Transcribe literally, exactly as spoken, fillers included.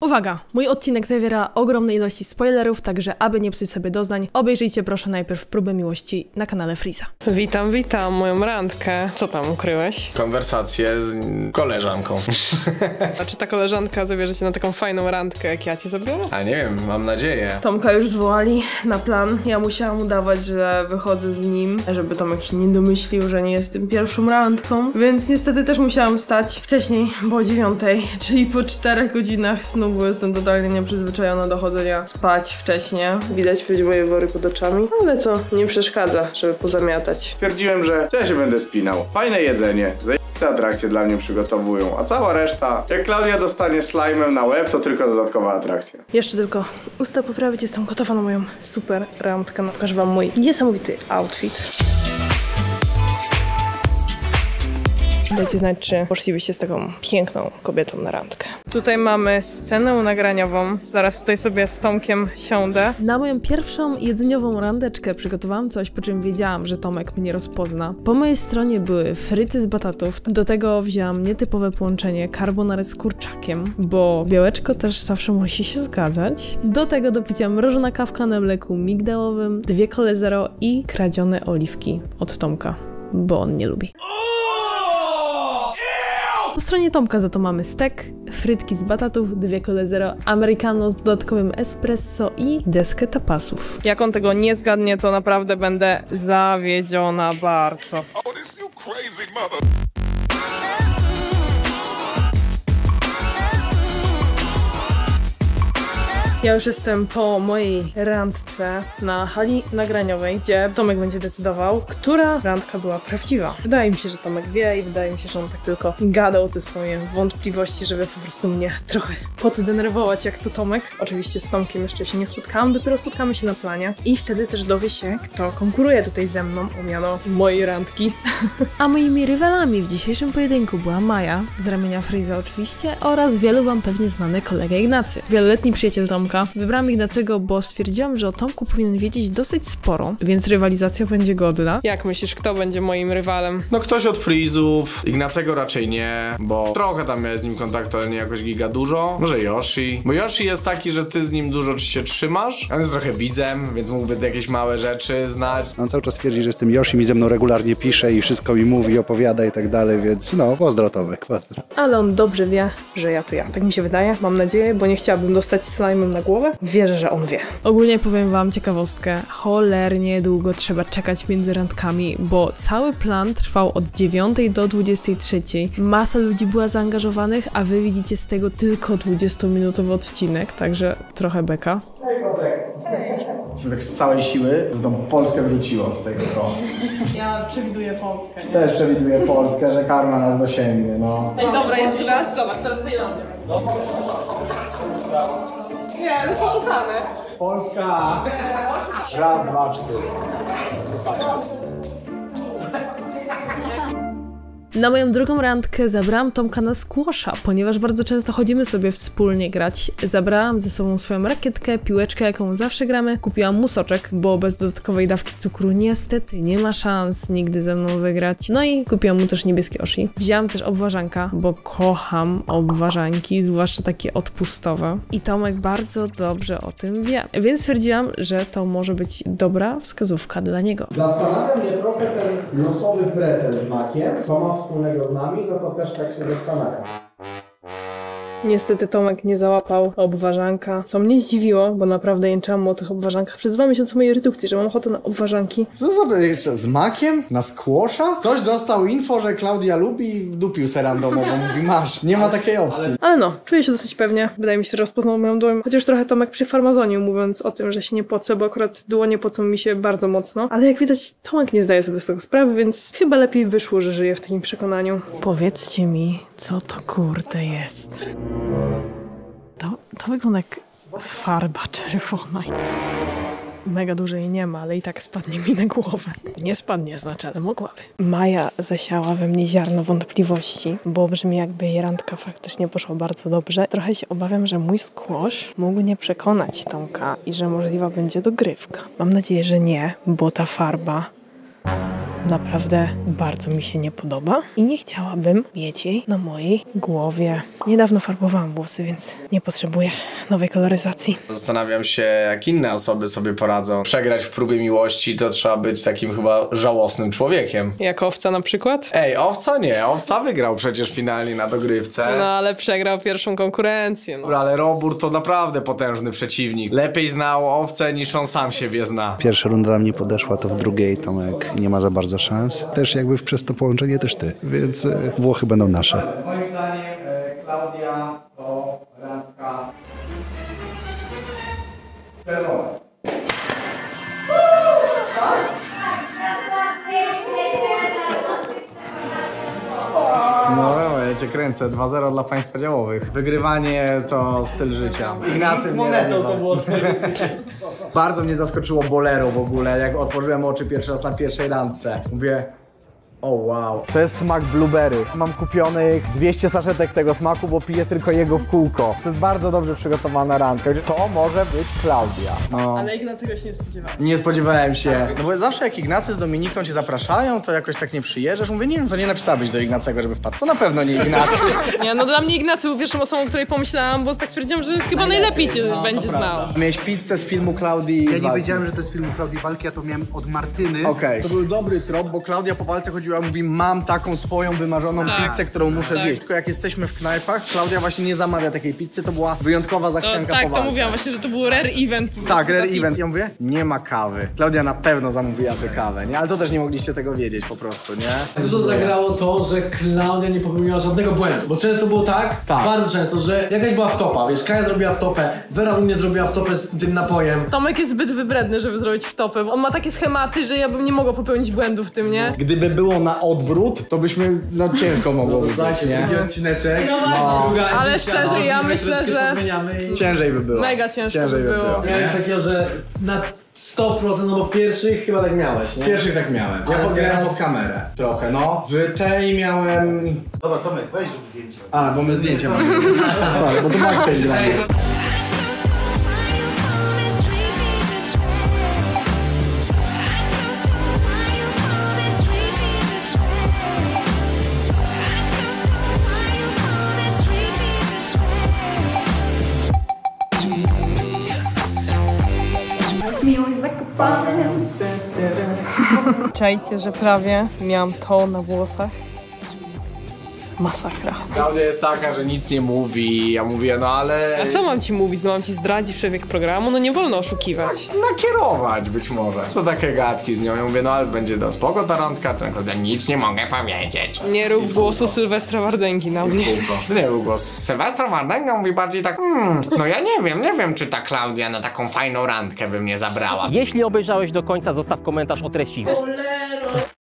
Uwaga! Mój odcinek zawiera ogromne ilości spoilerów, także aby nie psuć sobie doznań, obejrzyjcie proszę najpierw próbę miłości na kanale Freeza. Witam, witam, moją randkę. Co tam ukryłeś? Konwersację z koleżanką. A czy ta koleżanka zabierze cię na taką fajną randkę, jak ja ci zabiorę? A nie wiem, mam nadzieję. Tomka już zwołali na plan. Ja musiałam udawać, że wychodzę z nim, żeby Tomek się nie domyślił, że nie jestem pierwszą randką. Więc niestety też musiałam wstać wcześniej, bo o dziewiątej, czyli po czterech godzinach snu, bo jestem totalnie nieprzyzwyczajona do chodzenia spać wcześnie. Widać pewnie moje wory pod oczami, ale co, nie przeszkadza, żeby pozamiatać. Stwierdziłem, że ja się będę spinał. Fajne jedzenie, zajebiste atrakcje dla mnie przygotowują, a cała reszta, jak Klaudia dostanie slime'em na łeb, to tylko dodatkowa atrakcja. Jeszcze tylko usta poprawić, jestem gotowa na moją super randkę. Pokażę wam mój niesamowity outfit. Dajcie znać, czy poszlibyście z taką piękną kobietą na randkę. Tutaj mamy scenę nagraniową. Zaraz tutaj sobie z Tomkiem siądę. Na moją pierwszą jedzeniową randeczkę przygotowałam coś, po czym wiedziałam, że Tomek mnie rozpozna. Po mojej stronie były fryty z batatów. Do tego wzięłam nietypowe połączenie carbonary z kurczakiem, bo białeczko też zawsze musi się zgadzać. Do tego do picia mrożona kawka na mleku migdałowym, dwie kole zero i kradzione oliwki od Tomka, bo on nie lubi. Po stronie Tomka za to mamy stek, frytki z batatów, dwie kole zero, americano z dodatkowym espresso i deskę tapasów. Jak on tego nie zgadnie, to naprawdę będę zawiedziona bardzo. Ja już jestem po mojej randce na hali nagraniowej, gdzie Tomek będzie decydował, która randka była prawdziwa. Wydaje mi się, że Tomek wie i wydaje mi się, że on tak tylko gadał te swoje wątpliwości, żeby po prostu mnie trochę poddenerwować jak to Tomek. Oczywiście z Tomkiem jeszcze się nie spotkałam, dopiero spotkamy się na planie i wtedy też dowie się, kto konkuruje tutaj ze mną o miano mojej randki. A moimi rywalami w dzisiejszym pojedynku była Maja, z ramienia Freeza oczywiście, oraz wielu wam pewnie znany kolega Ignacy, wieloletni przyjaciel Tomka. Wybrałam Ignacego, bo stwierdziłam, że o Tomku powinien wiedzieć dosyć sporo, więc rywalizacja będzie godna. Jak myślisz, kto będzie moim rywalem? No ktoś od Freezów, Ignacego raczej nie, bo trochę tam miałem z nim kontaktu, ale nie jakoś giga dużo. Może Yoshi, bo Yoshi jest taki, że ty z nim dużo się trzymasz. On jest trochę widzem, więc mógłby jakieś małe rzeczy znać. On cały czas twierdzi, że jestem Yoshi, mi ze mną regularnie pisze i wszystko mi mówi, opowiada i tak dalej, więc no, pozdro Tomek, pozdro. Ale on dobrze wie, że ja to ja. Tak mi się wydaje, mam nadzieję, bo nie chciałabym dostać slime'em na głowę. Wierzę, że on wie. Ogólnie powiem wam ciekawostkę. Cholernie długo trzeba czekać między randkami, bo cały plan trwał od dziewiątej do dwudziestej trzeciej. Masa ludzi była zaangażowanych, a wy widzicie z tego tylko dwudziestominutowy odcinek, także trochę beka. Tak z całej siły, że tą Polskę wróciło z tego. Ja przewiduję Polskę, nie? Też przewiduję Polskę, że karma nas dosięgnie, no. Ej, dobra, jeszcze raz, zobacz, teraz zielony. Nie, no pokochamy. Polska! Raz, dwa, cztery. Na moją drugą randkę zabrałam Tomka na squasha, ponieważ bardzo często chodzimy sobie wspólnie grać. Zabrałam ze sobą swoją rakietkę, piłeczkę, jaką zawsze gramy. Kupiłam mu soczek, bo bez dodatkowej dawki cukru niestety nie ma szans nigdy ze mną wygrać. No i kupiłam mu też niebieskie oshi. Wzięłam też obwarzanka, bo kocham obwarzanki, zwłaszcza takie odpustowe. I Tomek bardzo dobrze o tym wie. Więc stwierdziłam, że to może być dobra wskazówka dla niego. Zastanawia mnie trochę ten losowy precel z makiem. To ma wspólnego z nami, no to też tak się zastanawiam. Niestety Tomek nie załapał obwarzanka, co mnie zdziwiło, bo naprawdę jęczałam o tych obwarzankach przez dwa miesiące mojej redukcji, że mam ochotę na obwarzanki. Co za jeszcze z makiem? Na squasha? Ktoś dostał info, że Klaudia lubi i wdupił se randomowo, mówi masz, nie ma takiej opcji. Ale no, czuję się dosyć pewnie, wydaje mi się, że rozpoznał moją dłoń, chociaż trochę Tomek przyfarmazonił, mówiąc o tym, że się nie pocę, bo akurat dłonie pocą mi się bardzo mocno, ale jak widać Tomek nie zdaje sobie z tego sprawy, więc chyba lepiej wyszło, że żyję w takim przekonaniu. Powiedzcie mi, co to kurde jest? To, to wygląda jak farba czerwona. Mega dużo jej nie ma, ale i tak spadnie mi na głowę. Nie spadnie, znaczy, ale mogłaby. Maja zasiała we mnie ziarno wątpliwości, bo brzmi jakby jej randka faktycznie poszła bardzo dobrze. Trochę się obawiam, że mój squash mógł nie przekonać Tomka i że możliwa będzie dogrywka. Mam nadzieję, że nie, bo ta farba naprawdę bardzo mi się nie podoba i nie chciałabym mieć jej na mojej głowie. Niedawno farbowałam włosy, więc nie potrzebuję nowej koloryzacji. Zastanawiam się, jak inne osoby sobie poradzą. Przegrać w próbie miłości to trzeba być takim chyba żałosnym człowiekiem. Jak owca na przykład? Ej, owca nie, owca wygrał przecież finalnie na dogrywce. No ale przegrał pierwszą konkurencję. No. Dobra, ale Robur to naprawdę potężny przeciwnik. Lepiej znał owcę niż on sam siebie zna. Pierwsza runda dla mnie podeszła, to w drugiej Tomek nie ma za bardzo szans. Też jakby przez to połączenie też ty, więc y, Włochy będą nasze. Moim zdaniem e, Klaudia to randka czerwona. No, ja cię kręcę. dwa zero dla państwa działowych. Wygrywanie to styl życia. Ignacy mnie monetą to było twoje zwycięstwo. Bardzo mnie zaskoczyło Bolero w ogóle, jak otworzyłem oczy pierwszy raz na pierwszej randce. Mówię... O wow. To jest smak blueberry. Mam kupionych dwieście saszetek tego smaku, bo piję tylko jego w kółko. To jest bardzo dobrze przygotowana randka. To może być Klaudia. No. Ale Ignacego się nie spodziewałam. Nie spodziewałem się. No bo zawsze jak Ignacy z Dominiką cię zapraszają, to jakoś tak nie przyjeżdżasz. Mówię, nie wiem, to nie napisałabyś do Ignacego, żeby wpadł. To na pewno nie Ignacy. Nie, no dla mnie Ignacy był pierwszą osobą, o której pomyślałam, bo tak stwierdziłam, że chyba najlepiej cię będzie znał. Miałeś pizzę z filmu Klaudii. Ja nie wiedziałem, że to jest film Klaudii Walki, ja to miałem od Martyny. Okej. To był dobry trop, bo Klaudia po walce chodziła, mówi, mam taką swoją wymarzoną Tak, pizzę, którą muszę tak. zjeść. Tylko jak jesteśmy w knajpach, Klaudia właśnie nie zamawia takiej pizzy, to była wyjątkowa To, zachcianka tak, po to walce. mówiłam właśnie, że to był rare event. po Tak, prostu rare ta pizza. event. Ja mówię, nie ma kawy. Klaudia na pewno zamówiła tę kawę, nie? Ale to też nie mogliście tego wiedzieć po prostu, nie? Dużo zagrało to, że Klaudia nie popełniła żadnego błędu, bo często było tak, Tak. bardzo często, że jakaś była wtopa, wiesz, Kaja zrobiła wtopę, Wera u mnie zrobiła wtopę z tym napojem. Tomek jest zbyt wybredny, żeby zrobić wtopę. On ma takie schematy, że ja bym nie mogła popełnić błędu w tym, nie? Gdyby było na odwrót, to byśmy, no ciężko mogło być, nie? drugi odcineczek, No, druga ale edycja, szczerze, no, ja my myślę, troszkę że- pozmieniamy i... Ciężej by było. Mega ciężko Ciężej by było. Miałeś takiego, że na sto procent, no bo w pierwszych chyba tak miałeś, nie? Pierwszych tak miałem. Ja Ale podgrałem teraz- pod kamerę trochę, no. W tej miałem... Dobra, Tomek, weź zrób zdjęcie. A, bo my zdjęcia mamy. Sorry, bo to backstage dla mnie. Miłość zakopanem. Czajcie, że prawie miałam to na włosach. Masakra. Klaudia jest taka, że nic nie mówi. Ja mówię, no ale... A co mam ci mówić? No mam ci zdradzić przebieg programu? No nie wolno oszukiwać. Nakierować być może. To takie gadki z nią. Ja mówię, no ale będzie do spoko ta randka. To Klaudia, nic nie mogę powiedzieć. Nie rób głosu Sylwestra Wardęgi na mnie. To nie był głos. Sylwestra Wardęga mówi bardziej tak, hmm, no ja nie wiem, nie wiem, czy ta Klaudia na taką fajną randkę by mnie zabrała. Jeśli obejrzałeś do końca, zostaw komentarz o treści.